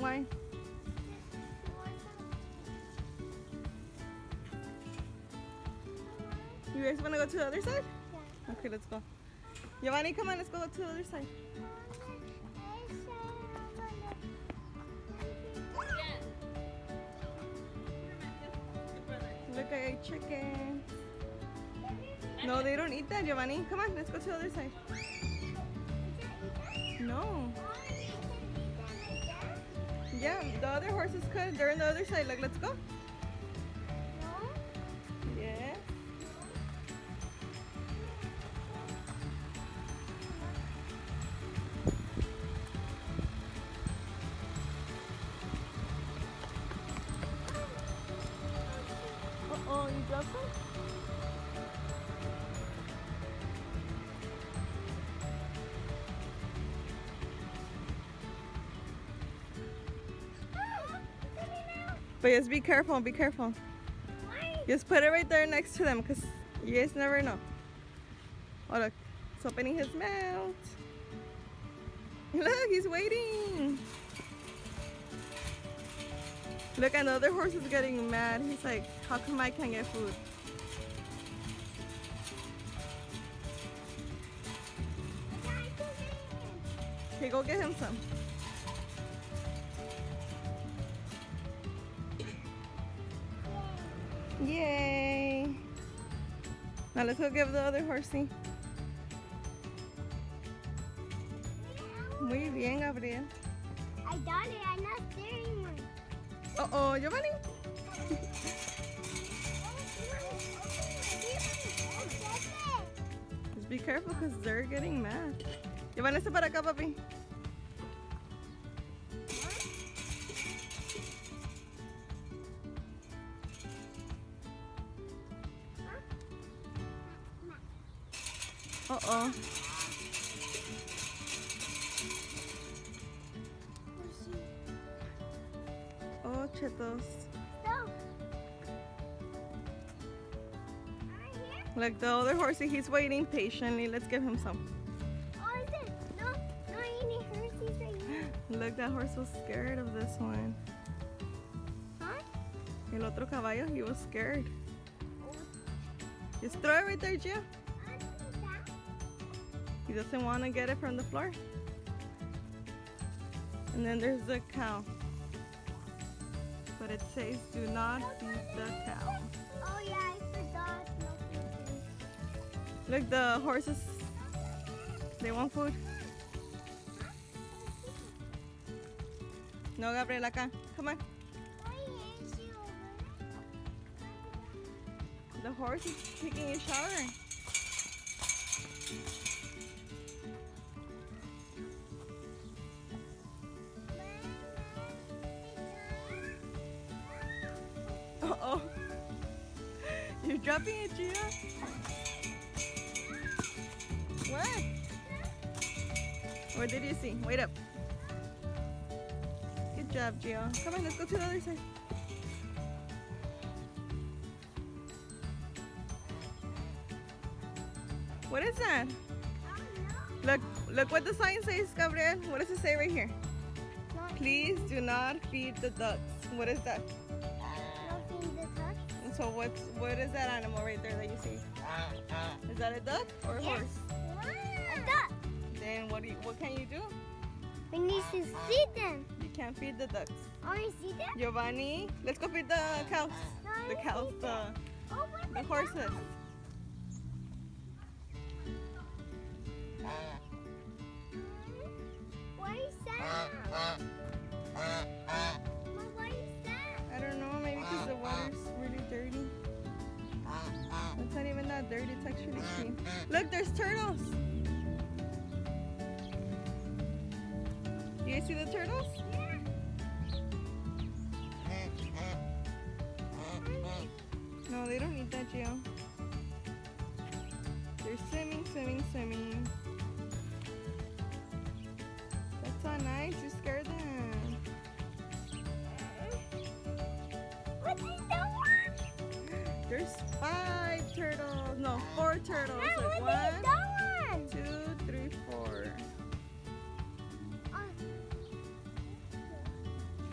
Why? You guys want to go to the other side? Yeah. Okay, let's go. Giovanni, come on, let's go to the other side. Look, I ate chicken. No, they don't eat that, Giovanni. Come on, let's go to the other side. No. Yeah, the other horses could. They're on the other side. Like, let's go. Yeah. Uh-oh, you dropped it? But just be careful, be careful. Why? Just put it right there next to them because you guys never know. Oh look, it's opening his mouth. Look, he's waiting. Look, and the other horse is getting mad. He's like, how come I can't get food? Okay, go get him some. Yay! Now let's go give the other horsey. Muy bien, Gabriel. I got it. I'm not steering one. Uh-oh, Giovanni. Just be careful because they're getting mad. Giovanni, está para acá, papi. Uh-oh. Oh, chetos. No. Like the other horsey, he's waiting patiently. Let's give him some. Oh, is it? No, no, I need horses right here. Look, that horse was scared of this one. Huh? El otro caballo, he was scared. Just throw it right there, Gio. He doesn't want to get it from the floor. And then there's the cow. But it says do not feed the cow. Oh yeah, I forgot. No feeding. Look, the horses, they want food. No, Gabriel, acá. Come on. Why is she over there? The horse is taking a shower. Uh-oh. You're dropping it, Gio? What? What did you see? Wait up. Good job, Gio. Come on, let's go to the other side. What is that? Look what the sign says, Gabriel. What does it say right here? Please do not feed the ducks. What is that? So what is that animal right there that you see? Is that a duck or a horse? A duck. Then what can you do? We need to feed them. You can't feed the ducks. I see them. Giovanni, let's go feed the cows. The cows, the horses. What is that? What is that? I don't know, maybe because the water's really dirty. It's not even that dirty, it's actually clean. Look, there's turtles. You guys see the turtles? Yeah. No, they don't eat that, Gio. They're swimming, swimming, swimming. That's so nice, you scared them. What is that one? There's 5 turtles. No, 4 turtles. What Like is 1, that one? 2, 3, 4.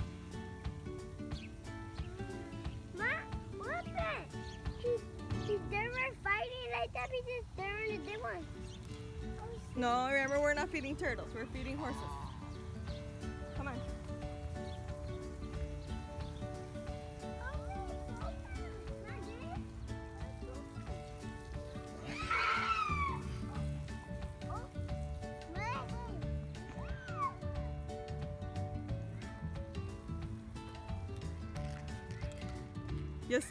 No, remember we're not feeding turtles. We're feeding horses. Come on. Yes.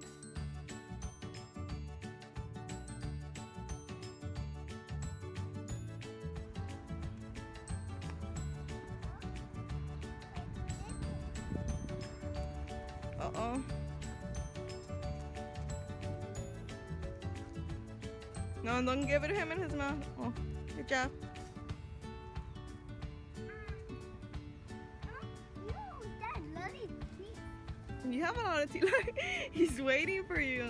Uh-oh. No, don't give it to him in his mouth. Oh, good job. You have a lot of teeth. He's waiting for you.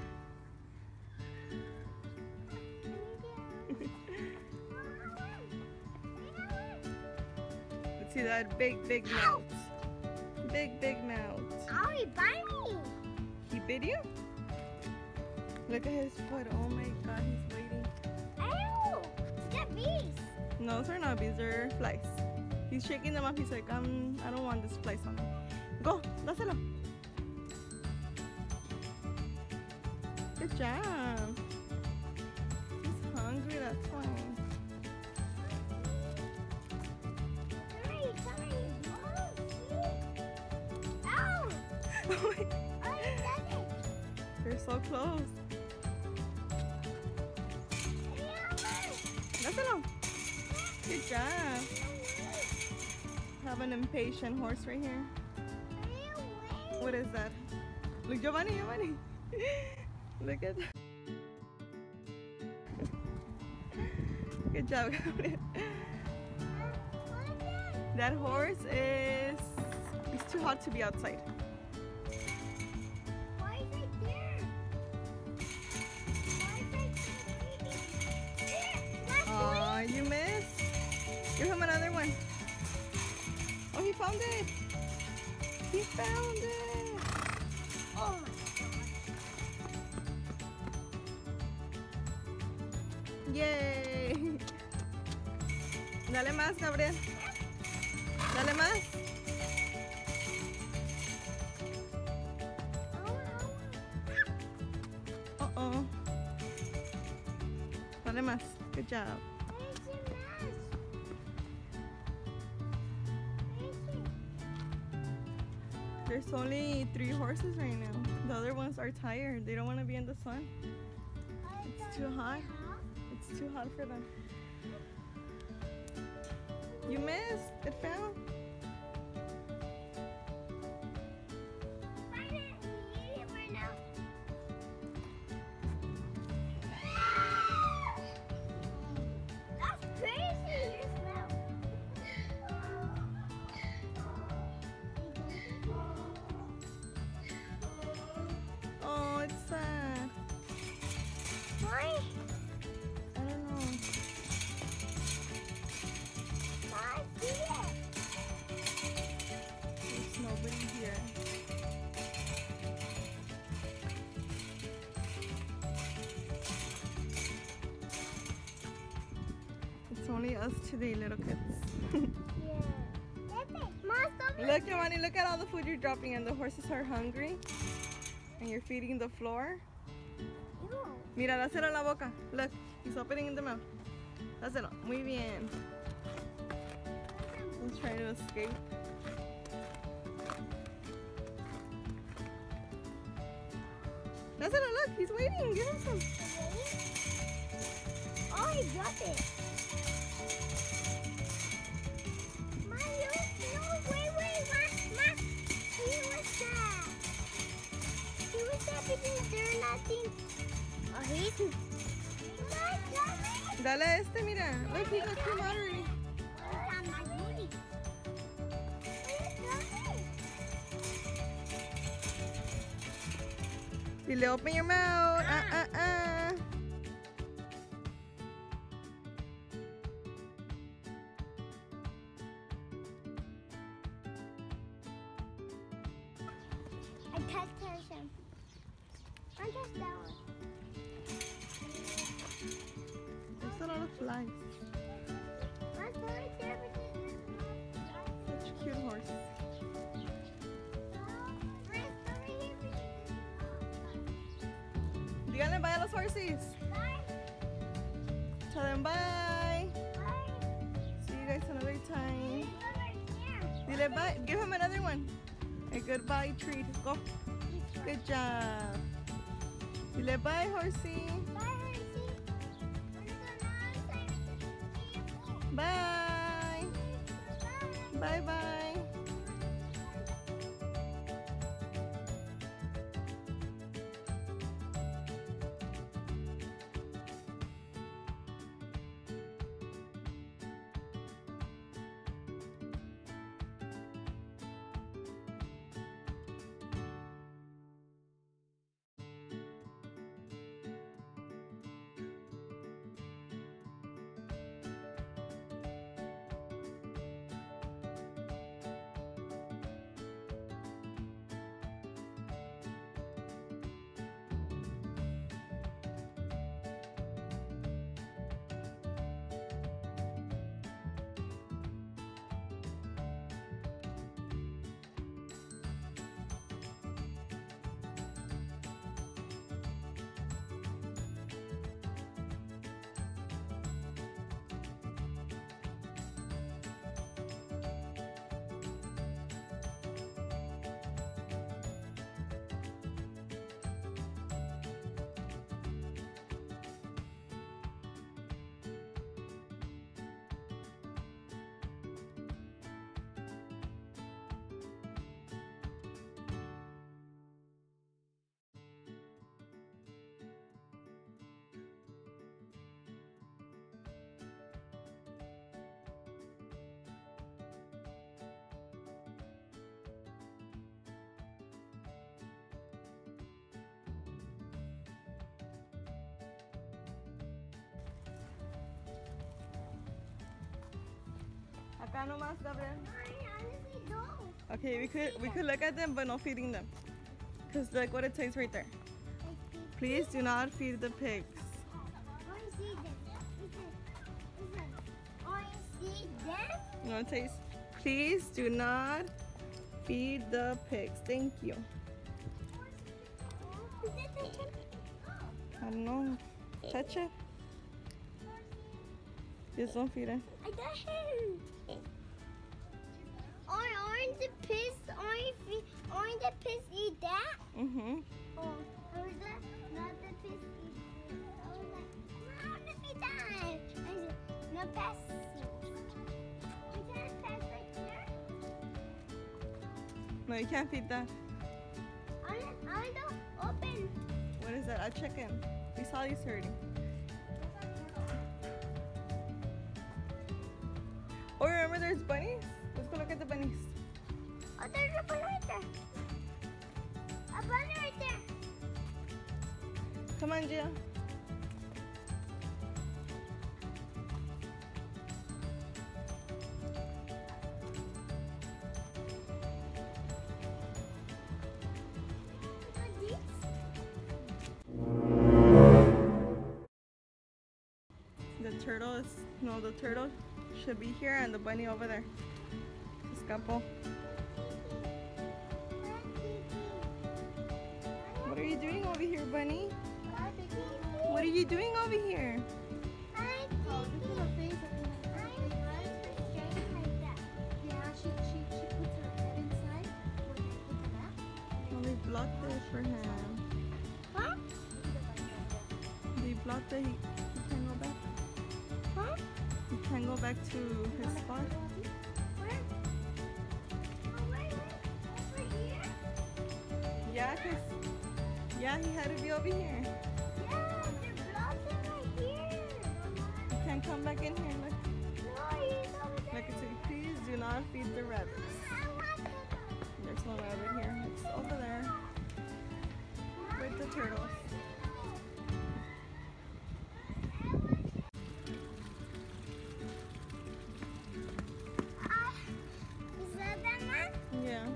Let's see that big mouth. Big mouth. Oh, he bit me. He bit you? Look at his foot. Oh my god, he's waiting. Ew! They're bees. No, those are not bees, they're flies. He's shaking them up. He's like, I don't want this flies on him. Go, dáselo. Good job. He's hungry, that's why. They're so close. Dáselo. Good job. Have an impatient horse right here. What is that? Look, Giovanni. Look at that. Good job, Gabriel. That horse is... It's too hot to be outside. Why is it there? Aw, you missed. Give him another one. Oh, he found it. He found it. Oh my god. Yay. Dale más, Gabriel. Dale más. Uh-oh. Dale más. Good job. There's only 3 horses right now. The other ones are tired. They don't want to be in the sun. It's too hot. It's too hot for them. You missed. It fell. That's crazy. You smell. Oh, it's sad. Why? I don't know. Why see it? There's nobody here. It's only us today, little kids. Yeah. Look, Giovanni, look at all the food you're dropping, and the horses are hungry. And you're feeding the floor. Mira, dáselo en la boca. Look, he's opening in the mouth. Dáselo. Muy bien. He's trying to escape. Dáselo, look, he's waiting. Give him some. Oh, he dropped it. Mom, wait, Ma. He was that because there's nothing. Oh, he's... Dale a este, mira. Look, he got two already. Dile, open your mouth. I touched him. I touched that one. There's a lot of flies. Let's go right there. Such a cute horse. Díganle bye a los horses. Tell them bye. See you guys another time. Dile bye. Give him another one. A goodbye treat. Go. Good job. Dile bye, horsey. Bye. Bye bye. Acá nomás, Gabriel. Okay, we could look at them, but no feeding them. Cause look what it says right there. Please do not feed the pigs. No, it says, please do not feed the pigs. Thank you. I don't know. Touch it. Just don't feed it. I got him. Aren't the pigs? Aren't the pigs eat that? Mm-hmm. Oh, or is that not the pigs eat? I was like, I want to feed that. I said, no pass. We can't pass right here. No, you can't feed that. I don't open. What is that? I'll check in. We saw you hurting. Oh, remember there's bunnies? Let's go look at the bunnies. Oh, there's a bunny right there. A bunny right there. Come on, Gia. The turtle should be here and the bunny over there. Escapó. What are you doing over here, bunny? What are you doing over here? Well, they blocked it for him. Huh? They blocked it. He can't go back. Huh? He can't go back to his spot. Where? Oh, wait. Over here? Yeah, he had to be over here. Yeah, they're blocking right here. He can't come back in here. Look. No, he's over there. Like I said, please do not feed the rabbits. I want them. There's no rabbit here. It's over there with the turtles. Is that the man? Yeah.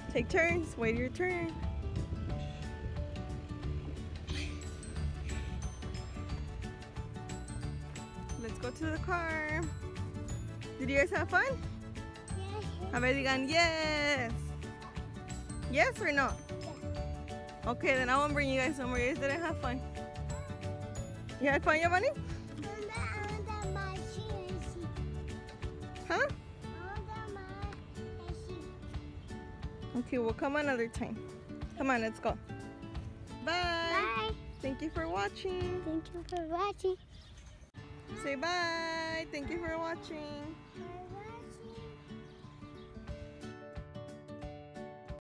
Take turns. Wait your turn. Let's go to the car. Did you guys have fun? Yes. A ver, digan yes. Yes or no? Okay, then I won't bring you guys somewhere. You guys didn't have fun. You had fun, Giovanni? Huh? Okay, we'll come another time. Come on, let's go. Bye. Bye. Thank you for watching. Thank you for watching. Say bye. Thank you for watching.